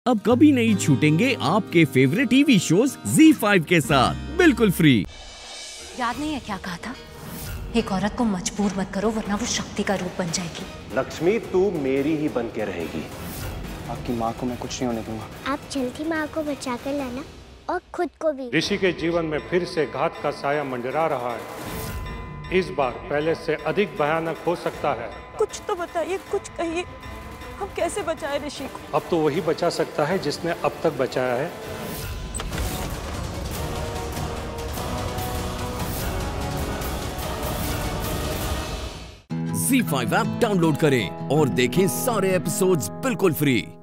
अब कभी नहीं छूटेंगे आपके फेवरेट टीवी शोज ZEE5 के साथ बिल्कुल फ्री। याद नहीं है क्या कहा था? एक औरत को मजबूर मत करो वरना वो शक्ति का रूप बन जाएगी। लक्ष्मी तू मेरी ही बन के रहेगी। आपकी माँ को मैं कुछ नहीं होने दूंगा। आप जल्दी माँ को बचा कर लाना और खुद को भी। ऋषि के जीवन में फिर से घात का साया मंडरा रहा है। इस बार पहले से अधिक भयानक हो सकता है। कुछ तो बताइए, कुछ कहिए, हम कैसे बचाए ऋषि को? अब तो वही बचा सकता है जिसने अब तक बचाया है। ZEE5 ऐप डाउनलोड करें और देखें सारे एपिसोड्स बिल्कुल फ्री।